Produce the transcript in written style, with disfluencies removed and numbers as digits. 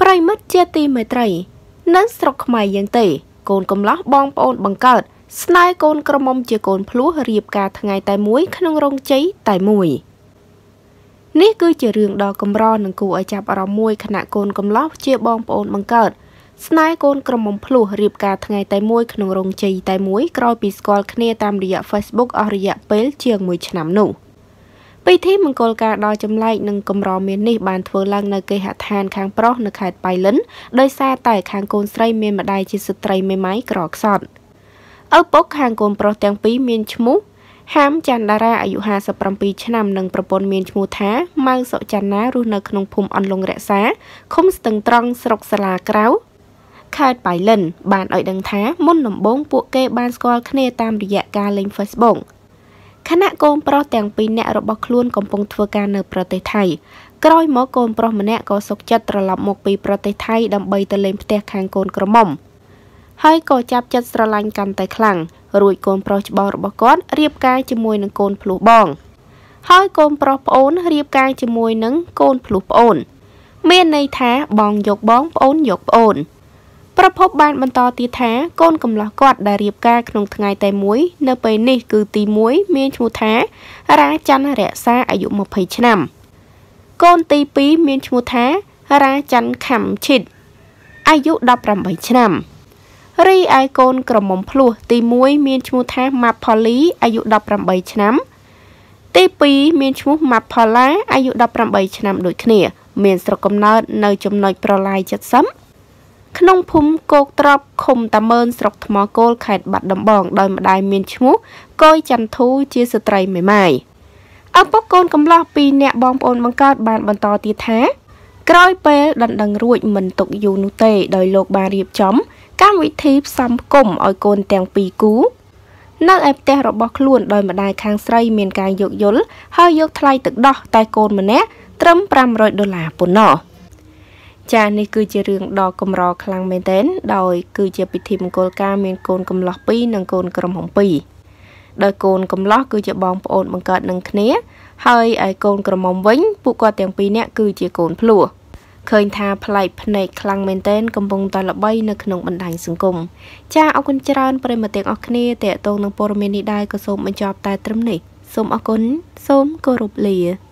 ប្រិមិត្តជាទីមេត្រីនៅស្រុកខ្មែរយើងទេកូនកំឡោះបងប្អូនបង្កើតស្នេហ៍កូនក្រមុំជាកូនភ្លោះរៀបការថ្ងៃតែមួយក្នុងរោងជ័យតែមួយនេះគឺជារឿងដ៏កម្រនិងគួរឲ្យចាប់អារម្មណ៍មួយខណៈកូនកំឡោះជាបងប្អូនបង្កើតស្នេហ៍កូនក្រមុំភ្លោះរៀបការថ្ងៃតែមួយក្នុងរោងជ័យតែមួយក្រោយពីស្គាល់គ្នាតាមរយៈ Facebook អស់រយៈពេលជាង1ឆ្នាំនោះពិធីមង្គលការដ៏ចម្លែកនិងកម្រមាននេះបានធ្វើឡើងនៅគេហដ្ឋានខាងប្រុសនៅខេត្តប៉ៃលិនដោយសារតែខាងកូនស្រីមានម្ដាយជាស្ត្រីមេម៉ាយក្រខ្សត់ឪពុកខាងកូនប្រុសទាំងពីរមានឈ្មោះហាមច័ន្ទតារាអាយុ57ឆ្នាំនិងប្រពន្ធមានឈ្មោះថាម៉ៅសុច័ន្ទណារស់នៅក្នុងភូមិអន្លង់រក្សាឃុំស្ទឹងត្រង់ស្រុកសាឡាក្រៅខេត្តប៉ៃលិនបានឲ្យដឹងថាមុនដំបូងពួកគេបានស្គាល់គ្នាតាមរយៈការលេង Facebookខណៈកូនប្រុសទាំងពីរនាក់របស់ខ្លួនកំពុងធ្វើការនៅប្រទេសថៃក្រោយមកកូនប្រុសម្នាក់ក៏សុខចិត្តត្រឡប់មកពីប្រទេសថៃដើម្បីទៅលេងផ្ទះខាងកូនក្រមុំហើយក៏ចាប់ចិត្តស្រឡាញ់កាន់តែខ្លាំងរួចកូនប្រុសច្បងរបស់គាត់រៀបការជាមួយនឹងកូនភ្លោះបងហើយកូនប្រុសប្អូនរៀបការជាមួយនឹងកូនភ្លោះប្អូនមានន័យថាបងយកបងប្អូនយកប្អូនប្រភពបានបន្តទៀតថាកូនកំឡោះគាត់ដែលរៀបការក្នុងថ្ងៃតែមួយនៅពេលនេះគឺទី1មានឈ្មោះថារាច័ន្ទរក្សាអាយុ20ឆ្នាំកូនទី2មានឈ្មោះថារាច័ន្ទខំឈិតអាយុ18ឆ្នាំរីឯកូនក្រមុំភ្លោះទី1មានឈ្មោះថាម៉ាប់ផូលីអាយុ18ឆ្នាំទី2មានឈ្មោះម៉ាប់ផល្លាអាយុ18ឆ្នាំដូចគ្នាមានស្រុកកំណើតនៅចំណុចប្រឡាយចិត្តសឹមក្នុងភូមិគោកត្រប់ឃុំតាមើនស្រុកថ្មគោលខេត្តបាត់ដំបងដោយម្ដាយមានឈ្មោះកុយច័ន្ទធូជាស្ត្រីមេម៉ាយឪពុកកូនកំឡោះពីរនាក់បងប្អូនបង្កើតបានបន្តទៀតថាក្រោយពេលដណ្ដឹងរួចមិនទុកយូរនោះទេដោយលោកបានរៀបចំកម្មវិធីផ្សំផ្គុំឲ្យកូនទាំងពីរគូនៅឯផ្ទះរបស់ខ្លួនដោយម្ដាយខាងស្រីមានការយោគយល់ហើយយកថ្លៃទឹកដោះតែកូនម្នាក់ត្រឹម$500ប៉ុណ្ណោះចា៎នេះគឺជារឿងដ៏កម្រខ្លាំងមែនទែនដោយគឺជាពិធីមង្គលការមានកូនកំឡោះ2និងកូនក្រមុំ2ដោយកូនកំឡោះគឺជាបងប្អូនបង្កើតនឹងគ្នាហើយឯកូនក្រមុំវិញពួកគាត់ទាំងពីរនាក់គឺជាកូនភ្លោះឃើញថាប្លែកភ្នែកខ្លាំងមែនទែនកំពុងតែល្បីនៅក្នុងបណ្ដាញសង្គមចា៎អរគុណច្រើនប្រិយមិត្តទាំងអស់គ្នាតេតងនឹងព័ត៌មាននេះដែរក៏សូមបញ្ចប់តែត្រឹមនេះសូមអរគុណសូមគោរពលា